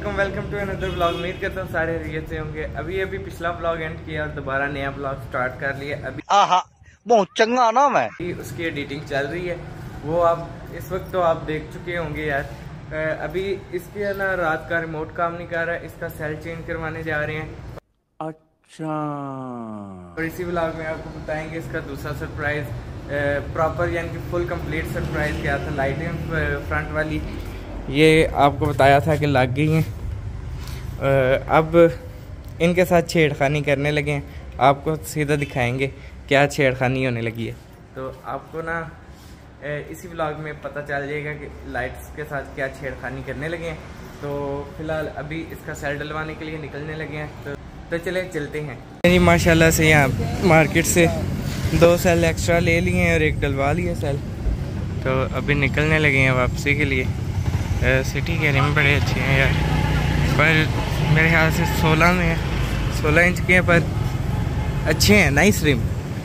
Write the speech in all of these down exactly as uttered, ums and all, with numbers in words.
Welcome welcome to another blog. उम्मीद करता हूँ सारे रियल से होंगे। अभी अभी पिछला ब्लॉग एंड किया और दोबारा नया ब्लॉग स्टार्ट कर लिया। अभी आहा बहुत चंगा ना मैं उसकी एडिटिंग चल रही है, वो आप इस वक्त तो आप देख चुके होंगे यार। अभी इसके ना रात का रिमोट काम नहीं कर रहा है, इसका सेल चेंज करवाने जा रहे हैं। अच्छा, और इसी ब्लॉग में आपको बताएंगे इसका दूसरा सरप्राइज, प्रॉपर यानी कि फुल कंप्लीट सरप्राइज क्या था। लाइटें फ्रंट वाली ये आपको बताया था कि लग गई हैं, अब इनके साथ छेड़खानी करने लगे हैं। आपको सीधा दिखाएंगे क्या छेड़खानी होने लगी है, तो आपको ना इसी ब्लॉग में पता चल जाएगा कि लाइट्स के साथ क्या छेड़खानी करने लगे हैं। तो फिलहाल अभी इसका सेल डलवाने के लिए निकलने लगे हैं, तो, तो चले चलते हैं जी। माशाल्लाह से यहाँ मार्केट से दो सेल एक्स्ट्रा ले लिए हैं और एक डलवा लिए सेल, तो अभी निकलने लगे हैं वापसी के लिए। सिटी के रिम बड़े अच्छे हैं यार, पर मेरे ख्याल से सोलह में है, सोलह इंच के हैं, पर अच्छे हैं, नाइस रिम।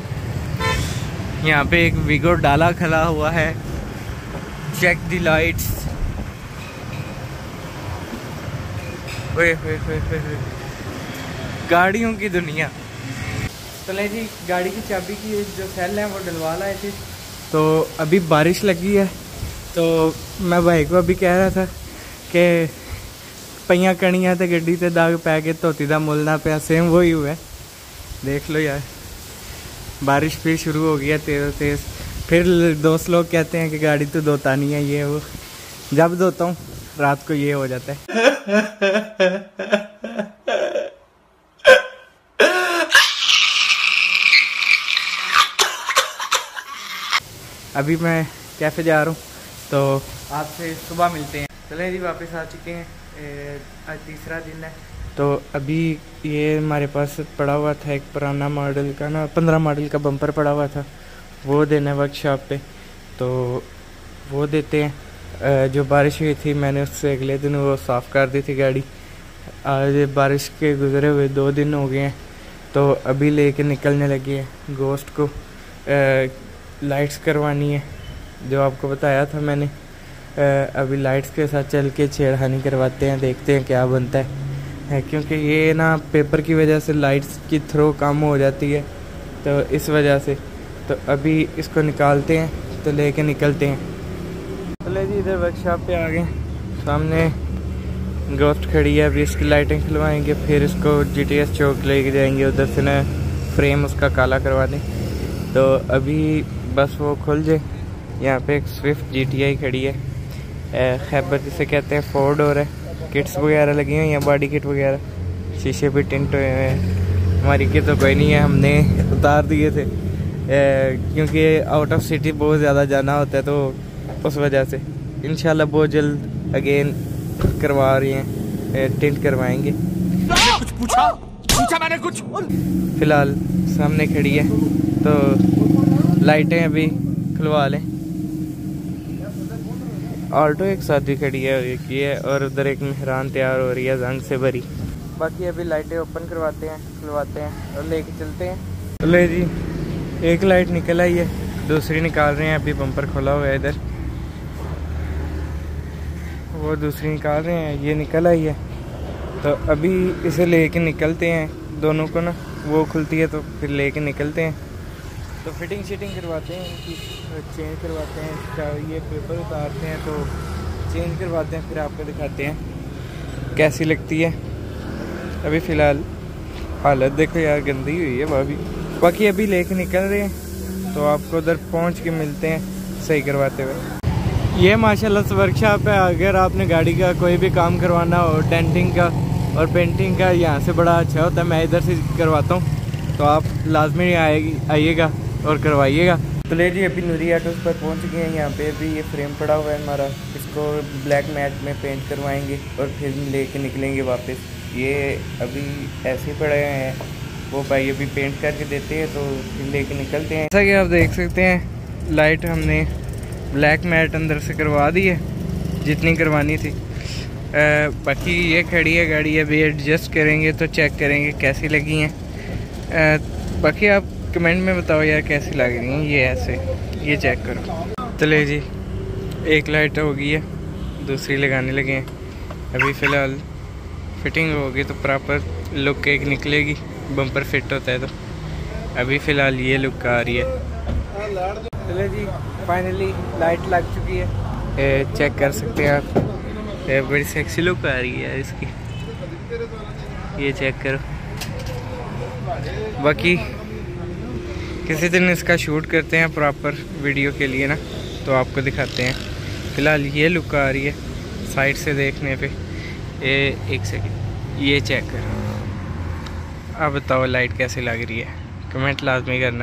यहाँ पे एक वीगो डाला खड़ा हुआ है, चेक द लाइट्स। ओए ओए ओए ओए, गाड़ियों की दुनिया। चले जी, गाड़ी की चाबी की जो सेल है वो डलवा लाए थे, तो अभी बारिश लगी है, तो मैं भाई को अभी कह रहा था कि पईयां कणियां ते गड्डी ते दाग पै के धोती दा मुल ना पिया। सेम वही हुआ है, देख लो यार, बारिश फिर शुरू हो गया तेज तेज। फिर दोस्त लोग कहते हैं कि गाड़ी तो धोता नहीं है, ये वो। जब धोता हूँ रात को ये हो जाता है। अभी मैं कैफे जा रहा हूँ, तो आपसे सुबह मिलते हैं। चले जी, वापस आ चुके हैं, आज तीसरा दिन है। तो अभी ये हमारे पास पड़ा हुआ था एक पुराना मॉडल का ना, पंद्रह मॉडल का बम्पर पड़ा हुआ था, वो देना है वर्कशॉप पे, तो वो देते हैं। जो बारिश हुई थी मैंने उससे अगले दिन वो साफ़ कर दी थी गाड़ी। आज बारिश के गुजरे हुए दो दिन हो गए हैं, तो अभी लेके निकलने लगे हैं गोश्त को। लाइट्स करवानी है जो आपको बताया था मैंने। आ, अभी लाइट्स के साथ चल के छेड़खानी करवाते हैं, देखते हैं क्या बनता है, है क्योंकि ये ना पेपर की वजह से लाइट्स की थ्रो कम हो जाती है, तो इस वजह से। तो अभी इसको निकालते हैं, तो लेके निकलते हैं। चले जी, इधर वर्कशॉप पे आ गए, सामने गोश्त खड़ी है। अभी इसकी लाइटें खुलवाएंगे, फिर इसको जी टी एस चौक लेके जाएंगे, उधर से ना फ्रेम उसका काला करवा दें। तो अभी बस वो खुल जाए। यहाँ पे एक स्विफ्ट जी टी आई खड़ी है, खैबर जिसे कहते हैं, फोर डोर है। किट्स वगैरह लगी हुई हैं, बॉडी किट वगैरह, शीशे भी टिंट हुए हैं। हमारी किट तो कोई नहीं है, हमने उतार दिए थे, ए, क्योंकि आउट ऑफ सिटी बहुत ज़्यादा जाना होता है, तो उस वजह से इंशाल्लाह बहुत जल्द अगेन करवा रही हैं, टिंट करवाएंगे। कुछ पूछा पूछा मैंने कुछ। फ़िलहाल सामने खड़ी है, तो लाइटें अभी खुलवा लें। ऑल्टो एक साथ ही खड़ी है, एक ये है, और उधर एक मेहरान तैयार हो रही है जंग से भरी। बाकी अभी लाइटें ओपन करवाते हैं, खुलवाते हैं और लेके चलते हैं। तो ले जी, एक लाइट निकल आई है, दूसरी निकाल रहे हैं। अभी बम्पर खोला हुआ है इधर, वो दूसरी निकाल रहे हैं, ये निकल आई है। तो अभी इसे लेके निकलते हैं, दोनों को ना वो खुलती है तो फिर लेके निकलते हैं। तो फिटिंग शिटिंग करवाते हैं इनकी, चेंज करवाते हैं, इसका ये पेपर उतारते हैं, तो चेंज करवाते हैं, फिर आपको दिखाते हैं कैसी लगती है। अभी फ़िलहाल हालत देखो यार, गंदी हुई है वह भी। बाकी अभी लेके निकल रहे हैं, तो आपको उधर पहुंच के मिलते हैं सही करवाते हुए। ये माशाल्लाह से वर्कशॉप है। अगर आपने गाड़ी का कोई भी काम करवाना हो, डेंटिंग का और पेंटिंग का, यहाँ से बड़ा अच्छा होता है। मैं इधर से करवाता हूँ, तो आप लाजमी आएगी आइएगा और करवाइएगा। तो ले जी, अभी नूरी ऑटोस पर पहुंच गए हैं। यहाँ पे अभी ये फ्रेम पड़ा हुआ है हमारा, इसको ब्लैक मैट में पेंट करवाएंगे और फिर लेके निकलेंगे वापस। ये अभी ऐसे ही पड़े हैं, वो भाई अभी पेंट करके देते हैं, तो फिर लेके निकलते हैं। जैसा कि आप देख सकते हैं, लाइट हमने ब्लैक मैट अंदर से करवा दी है जितनी करवानी थी। आ, बाकी ये खड़ी है गाड़ी, अभी एडजस्ट करेंगे तो चेक करेंगे कैसी लगी हैं। बाकी आप कमेंट में बताओ यार कैसी लग रही हैं। ये ऐसे ये चेक करो। चले जी, एक लाइट हो गई है, दूसरी लगाने लगे हैं। अभी फ़िलहाल फिटिंग होगी तो प्रॉपर लुक एक निकलेगी, बम्पर फिट होता है तो। अभी फ़िलहाल ये लुक आ रही है। चलो जी, फाइनली लाइट लग चुकी है, ए, चेक कर सकते हैं आप। ए, बड़ी सेक्सी लुक आ रही है इसकी, ये चेक करो। बाकी किसी दिन इसका शूट करते हैं प्रॉपर वीडियो के लिए ना, तो आपको दिखाते हैं। फ़िलहाल ये लुक आ रही है साइड से देखने पे। ए, एक सेकंड, ये चेक करो। अब बताओ लाइट कैसी लग रही है, कमेंट लाजमी करना।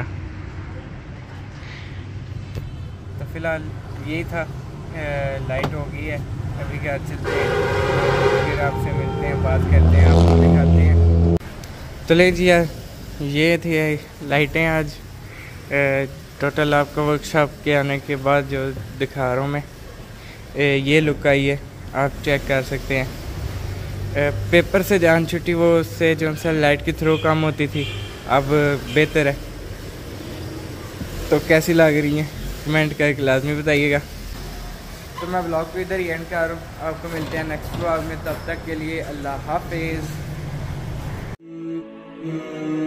तो फ़िलहाल यही था, लाइट हो गई है। अभी क्या चलते हैं, फिर आपसे मिलते हैं, बात करते हैं, आपको दिखाते हैं। तो ले जी यार, ये थी लाइटें आज टोटल आपको वर्कशॉप के आने के बाद जो दिखा रहा हूँ मैं। ए, ये लुक आई है, आप चेक कर सकते हैं। ए, पेपर से जान छुट्टी, वो उससे जो सा लाइट की थ्रो कम होती थी, अब बेहतर है। तो कैसी लग रही हैं कमेंट करके लाजमी बताइएगा। तो मैं ब्लॉग को इधर ही एंड कर रहा हूँ, आपको मिलते हैं नेक्स्ट ब्लॉग में। तब तक के लिए अल्लाह हाफिज़।